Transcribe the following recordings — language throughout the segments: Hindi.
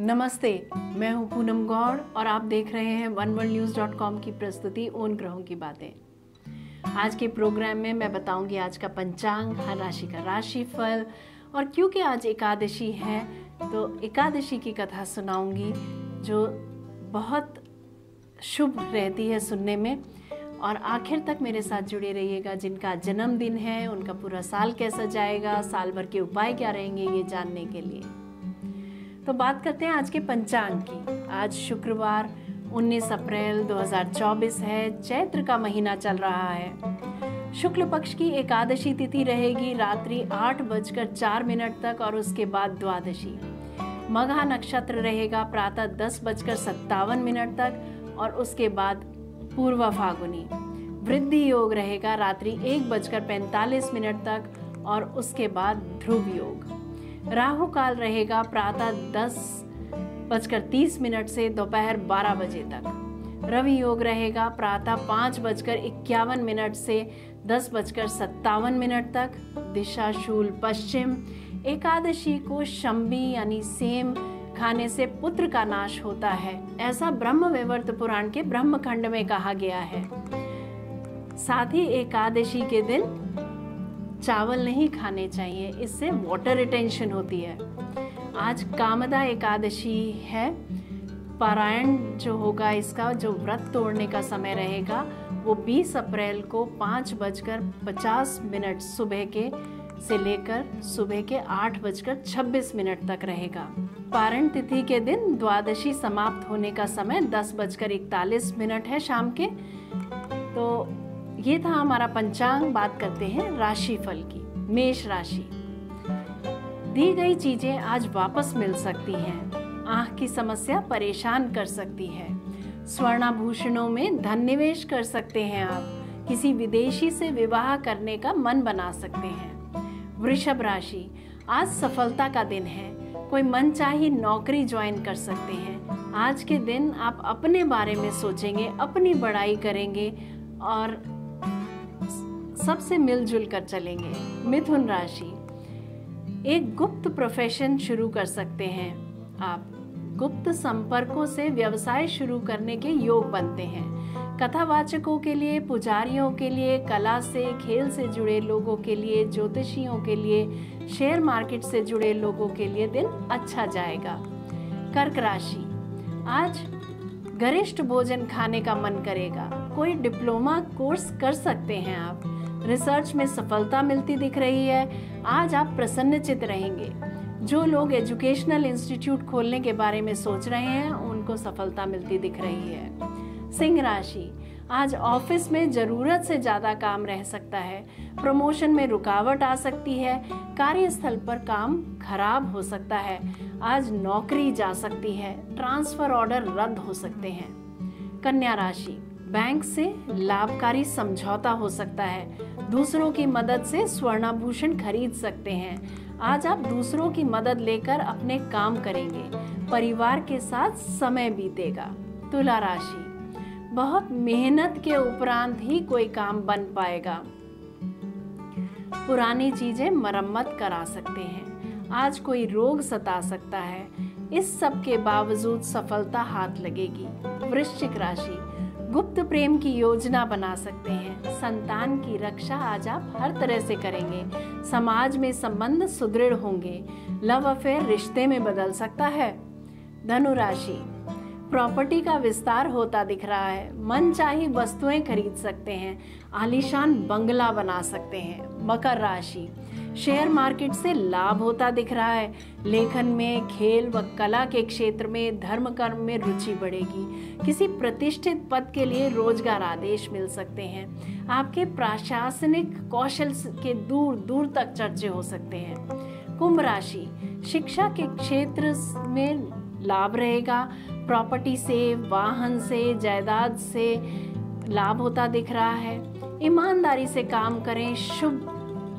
नमस्ते, मैं हूं पूनम गौड़ और आप देख रहे हैं oneworldnews.com की प्रस्तुति उन ग्रहों की बातें। आज के प्रोग्राम में मैं बताऊंगी आज का पंचांग, हर राशि का राशिफल, और क्योंकि आज एकादशी है तो एकादशी की कथा सुनाऊंगी जो बहुत शुभ रहती है सुनने में। और आखिर तक मेरे साथ जुड़े रहिएगा। जिनका जन्मदिन है उनका पूरा साल कैसा जाएगा, साल भर के उपाय क्या रहेंगे, ये जानने के लिए तो बात करते हैं आज के पंचांग की। आज शुक्रवार 19 अप्रैल 2024 है। चैत्र का महीना चल रहा है। शुक्ल पक्ष की एकादशी तिथि रहेगी रात्रि 8:04 तक और उसके बाद द्वादशी। मघा नक्षत्र रहेगा प्रातः 10:57 तक और उसके बाद पूर्वा फागुनी। वृद्धि योग रहेगा रात्रि 1:45 तक और उसके बाद ध्रुव योग। राहु काल रहेगा प्रातः 10:30 से दोपहर 12 बजे तक। रवि योग रहेगा प्रातः 5:51 से 10:57 तक। दिशा शूल पश्चिम। एकादशी को शंबी यानी सेम खाने से पुत्र का नाश होता है, ऐसा ब्रह्म वैवर्त पुराण के ब्रह्मखंड में कहा गया है। साथ ही एकादशी के दिन चावल नहीं खाने चाहिए, इससे वाटर रिटेंशन होती है। आज कामदा एकादशी है। पारायण जो होगा, इसका जो व्रत तोड़ने का समय रहेगा वो 20 अप्रैल को 5:50 सुबह के से लेकर सुबह के 8:26 तक रहेगा। पारण तिथि के दिन द्वादशी समाप्त होने का समय 10:41 है शाम के। तो ये था हमारा पंचांग। बात करते हैं राशिफल की। मेष राशि। दी गई चीजें आज वापस मिल सकती हैं। आंख की समस्या परेशान कर सकती है। स्वर्णाभूषणों में धन निवेश कर सकते हैं आप। किसी विदेशी से विवाह करने का मन बना सकते हैं। वृषभ राशि। आज सफलता का दिन है। कोई मनचाही नौकरी ज्वाइन कर सकते हैं। आज के दिन आप अपने बारे में सोचेंगे, अपनी बड़ाई करेंगे और सबसे मिलजुल कर चलेंगे। मिथुन राशि। एक गुप्त प्रोफेशन शुरू कर सकते हैं आप। गुप्त संपर्कों से व्यवसाय शुरू करने के योग बनते हैं। कथावाचकों के लिए, पुजारियों के लिए, कला से खेल से जुड़े लोगों के लिए, ज्योतिषियों के लिए, शेयर मार्केट से जुड़े लोगों के लिए दिन अच्छा जाएगा। कर्क राशि। आज गरिष्ठ भोजन खाने का मन करेगा। कोई डिप्लोमा कोर्स कर सकते हैं आप। रिसर्च में सफलता मिलती दिख रही है। आज आप प्रसन्नचित्त रहेंगे। जो लोग एजुकेशनल इंस्टीट्यूट खोलने के बारे में सोच रहे हैं उनको सफलता मिलती दिख रही है। सिंह राशि। आज ऑफिस में जरूरत से ज्यादा काम रह सकता है। प्रमोशन में रुकावट आ सकती है। कार्यस्थल पर काम खराब हो सकता है। आज नौकरी जा सकती है। ट्रांसफर ऑर्डर रद्द हो सकते हैं। कन्या राशि। बैंक से लाभकारी समझौता हो सकता है। दूसरों की मदद से स्वर्णाभूषण खरीद सकते हैं। आज आप दूसरों की मदद लेकर अपने काम करेंगे। परिवार के साथ समय बीतेगा। तुला राशि। बहुत मेहनत के उपरांत ही कोई काम बन पाएगा। पुरानी चीजें मरम्मत करा सकते हैं। आज कोई रोग सता सकता है। इस सब के बावजूद सफलता हाथ लगेगी। वृश्चिक राशि। गुप्त प्रेम की योजना बना सकते हैं। संतान की रक्षा आज आप हर तरह से करेंगे। समाज में संबंध सुदृढ़ होंगे। लव अफेयर रिश्ते में बदल सकता है। धनु राशि। प्रॉपर्टी का विस्तार होता दिख रहा है। मनचाही वस्तुएं खरीद सकते हैं। आलीशान बंगला बना सकते हैं। मकर राशि। शेयर मार्केट से लाभ होता दिख रहा है। लेखन में, खेल व कला के क्षेत्र में, धर्म कर्म में रुचि बढ़ेगी। किसी प्रतिष्ठित पद के लिए रोजगार आदेश मिल सकते हैं। आपके प्रशासनिक कौशल के दूर दूर तक चर्चे हो सकते हैं। कुंभ राशि। शिक्षा के क्षेत्र में लाभ रहेगा। प्रॉपर्टी से, वाहन से, जायदाद से लाभ होता दिख रहा है। ईमानदारी से काम करें, शुभ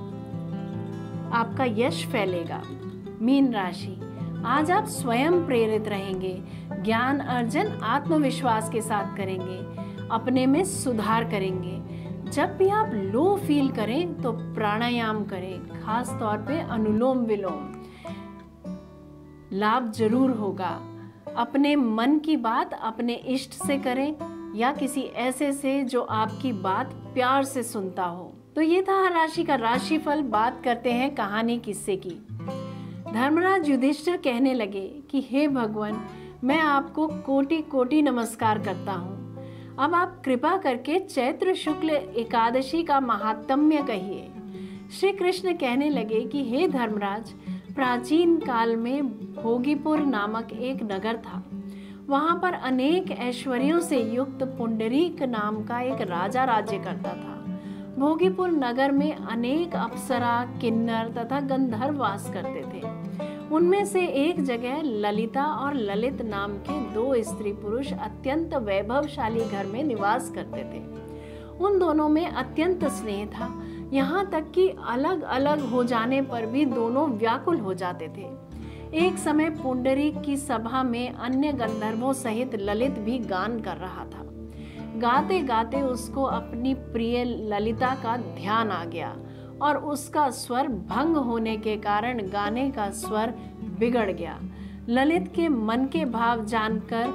आपका यश फैलेगा। मीन राशि। आज आप स्वयं प्रेरित रहेंगे। ज्ञान अर्जन आत्मविश्वास के साथ करेंगे। अपने में सुधार करेंगे। जब भी आप लो फील करें तो प्राणायाम करें, खास तौर पे अनुलोम विलोम। लाभ जरूर होगा। अपने मन की बात अपने इष्ट से करें या किसी ऐसे से जो आपकी बात प्यार से सुनता हो। तो ये था हर राशि का राशिफल। बात करते हैं कहानी किस्से की। धर्मराज युधिष्ठिर कहने लगे कि हे भगवान, मैं आपको कोटि कोटि नमस्कार करता हूँ। अब आप कृपा करके चैत्र शुक्ल एकादशी का महात्म्य कहिए। श्री कृष्ण कहने लगे कि हे धर्मराज, प्राचीन काल में भोगीपुर नामक एक नगर था। वहां पर अनेक ऐश्वर्यों से युक्त पुंडरीक नाम का एक राजा राज्य करता था। भोगीपुर नगर में अनेक अप्सरा, किन्नर तथा गंधर्व वास करते थे। उनमें से एक जगह ललिता और ललित नाम के दो स्त्री पुरुष अत्यंत वैभवशाली घर में निवास करते थे। उन दोनों में अत्यंत स्नेह था, यहाँ तक कि अलग अलग हो जाने पर भी दोनों व्याकुल हो जाते थे। एक समय पुंडरीक की सभा में अन्य गंधर्वों सहित ललित भी गान कर रहा था। गाते गाते उसको अपनी प्रिय ललिता का ध्यान आ गया और उसका स्वर भंग होने के कारण गाने का स्वर बिगड़ गया। ललित के मन के भाव जानकर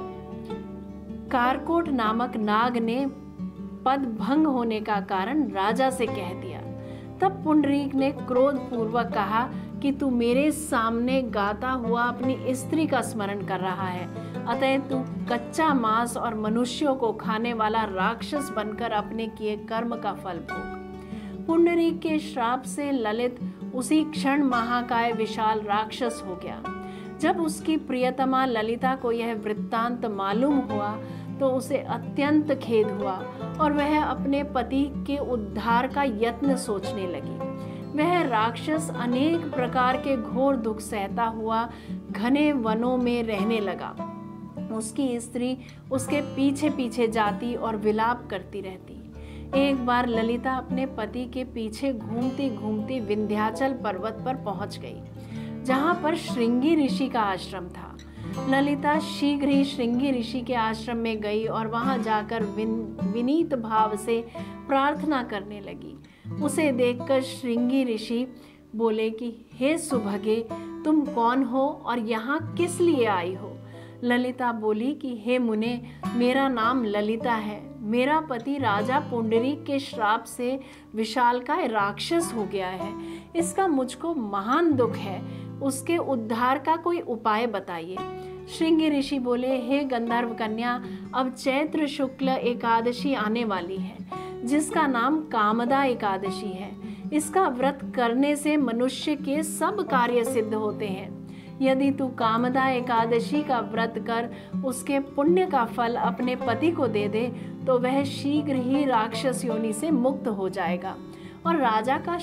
कारकोट नामक नाग ने पद भंग होने का कारण राजा से कह दिया। तब पुंडरीक ने क्रोध पूर्वक कहा कि तू मेरे सामने गाता हुआ अपनी स्त्री का स्मरण कर रहा है, अतः तू कच्चा मांस और मनुष्यों को खाने वाला राक्षस बनकर अपने किए कर्म का फल भोग। पुंडरीक के श्राप से ललित उसी क्षण महाकाय विशाल राक्षस हो गया। जब उसकी प्रियतमा ललिता को यह वृत्तांत मालूम हुआ तो उसे अत्यंत खेद हुआ और वह अपने पति के उद्धार का यत्न सोचने लगी। वह राक्षस अनेक प्रकार के घोर दुख सहता हुआ घने वनों में रहने लगा। उसकी स्त्री उसके पीछे पीछे जाती और विलाप करती रहती। एक बार ललिता अपने पति के पीछे घूमती घूमती विंध्याचल पर्वत पर पहुंच गई, जहां पर श्रृंगी ऋषि का आश्रम था। ललिता शीघ्र ही श्रृंगी ऋषि के आश्रम में गई और वहां जाकर विनीत भाव से प्रार्थना करने लगी। उसे देखकर श्रृंगी ऋषि बोले कि हे सुभगे, तुम कौन हो और यहाँ किस लिए आई हो? ललिता बोली कि हे मुने, मेरा नाम ललिता है। मेरा पति राजा पुंडरीक के श्राप से विशालकाय राक्षस हो गया है। इसका मुझको महान दुख है। उसके उद्धार का कोई उपाय बताइए। श्रृंगी ऋषि बोले, हे गंधर्व कन्या, अब चैत्र शुक्ल एकादशी आने वाली है, जिसका नाम कामदा एकादशी है। इसका व्रत करने से मनुष्य के सब कार्य सिद्ध होते हैं। यदि तू कामदा एकादशी का व्रत कर उसके पुण्य का फल अपने पति को दे दे तो वह शीघ्र ही राक्षस योनि से मुक्त हो जाएगा और राजा का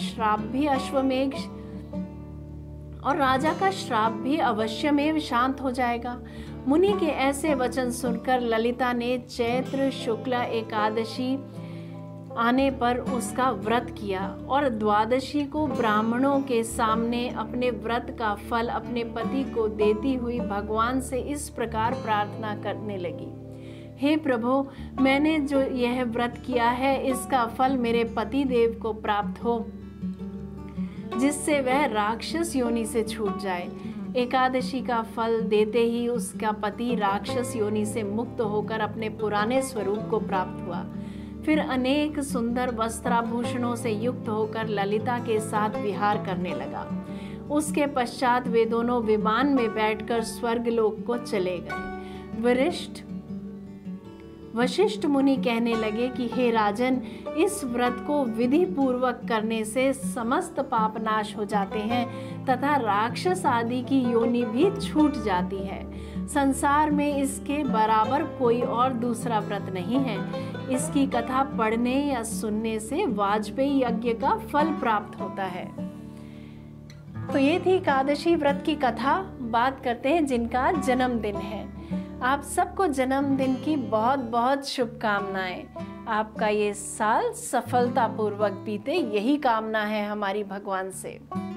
श्राप भी अवश्यमेव शांत हो जाएगा। मुनि के ऐसे वचन सुनकर ललिता ने चैत्र शुक्ल एकादशी आने पर उसका व्रत किया और द्वादशी को ब्राह्मणों के सामने अपने व्रत का फल अपने पति को देती हुई भगवान से इस प्रकार प्रार्थना करने लगी। हे प्रभु, मैंने जो यह व्रत किया है इसका फल मेरे पति देव को प्राप्त हो, जिससे वह राक्षस योनि से छूट जाए। एकादशी का फल देते ही उसका पति राक्षस योनि से मुक्त होकर अपने पुराने स्वरूप को प्राप्त हुआ। फिर अनेक सुंदर वस्त्राभूषणों से युक्त होकर ललिता के साथ विहार करने लगा। उसके पश्चात वे दोनों विमान में बैठकर स्वर्गलोक को चले गए। वशिष्ठ मुनि कहने लगे कि हे राजन, इस व्रत को विधि पूर्वक करने से समस्त पाप नाश हो जाते हैं तथा राक्षस आदि की योनि भी छूट जाती है। संसार में इसके बराबर कोई और दूसरा व्रत नहीं है। इसकी कथा पढ़ने या सुनने से वाजपेयी यज्ञ का फल प्राप्त होता है। तो ये थी एकादशी व्रत की कथा। बात करते हैं जिनका जन्मदिन है। आप सबको जन्मदिन की बहुत बहुत शुभकामनाएं। आपका ये साल सफलतापूर्वक बीते, यही कामना है हमारी भगवान से।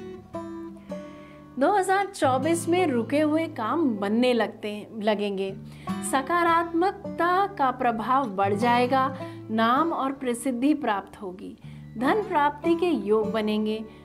2024 में रुके हुए काम बनने लगेंगे। सकारात्मकता का प्रभाव बढ़ जाएगा। नाम और प्रसिद्धि प्राप्त होगी। धन प्राप्ति के योग बनेंगे।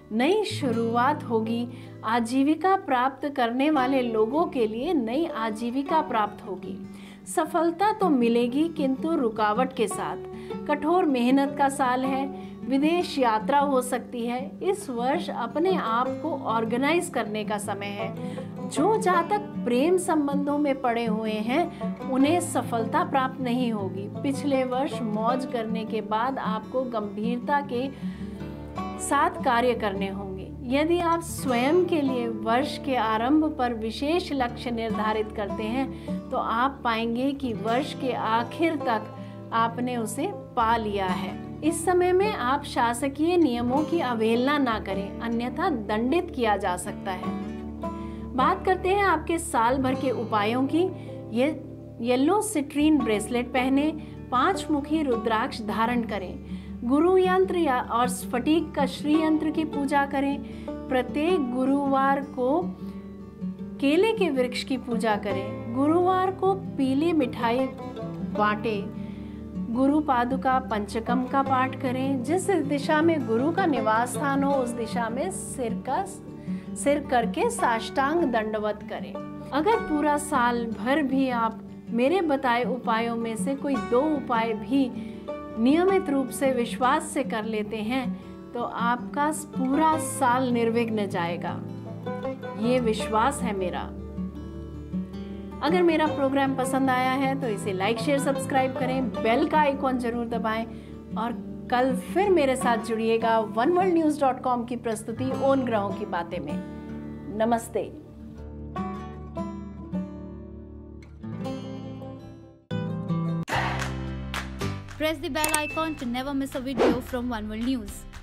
नई शुरुआत होगी। आजीविका प्राप्त करने वाले लोगों के लिए नई आजीविका प्राप्त होगी। सफलता तो मिलेगी किंतु रुकावट के साथ। कठोर मेहनत का साल है। विदेश यात्रा हो सकती है। इस वर्ष अपने आप को ऑर्गेनाइज करने का समय है। जो जातक प्रेम संबंधों में पड़े हुए हैं उन्हें सफलता प्राप्त नहीं होगी। पिछले वर्ष मौज करने के बाद आपको गंभीरता के साथ कार्य करने होंगे। यदि आप स्वयं के लिए वर्ष के आरंभ पर विशेष लक्ष्य निर्धारित करते हैं तो आप पाएंगे कि वर्ष के आखिर तक आपने उसे पा लिया है। इस समय में आप शासकीय नियमों की अवहेलना ना करें, अन्यथा दंडित किया जा सकता है। बात करते हैं आपके साल भर के उपायों की। ये येलो सिट्रीन ब्रेसलेट पहने, 5 मुखी रुद्राक्ष धारण करें, गुरु यंत्र या और स्फटिक का श्री यंत्र की पूजा करें। प्रत्येक गुरुवार को केले के वृक्ष की पूजा करें। गुरुवार को पीली मिठाई बांटे। गुरु पादुका पंचकम का पाठ करें। जिस दिशा में गुरु का निवास स्थान हो उस दिशा में सिर करके साष्टांग दंडवत करें। अगर पूरा साल भर भी आप मेरे बताए उपायों में से कोई 2 उपाय भी नियमित रूप से विश्वास से कर लेते हैं तो आपका पूरा साल निर्विघ्न जाएगा। ये विश्वास है मेरा। अगर मेरा प्रोग्राम पसंद आया है तो इसे लाइक शेयर सब्सक्राइब करें, बेल का आइकॉन जरूर दबाएं और कल फिर मेरे साथ जुड़िएगा oneworldnews.com की प्रस्तुति उन ग्रहों की बातें में। नमस्ते। Press the bell icon to never miss a video from One World News.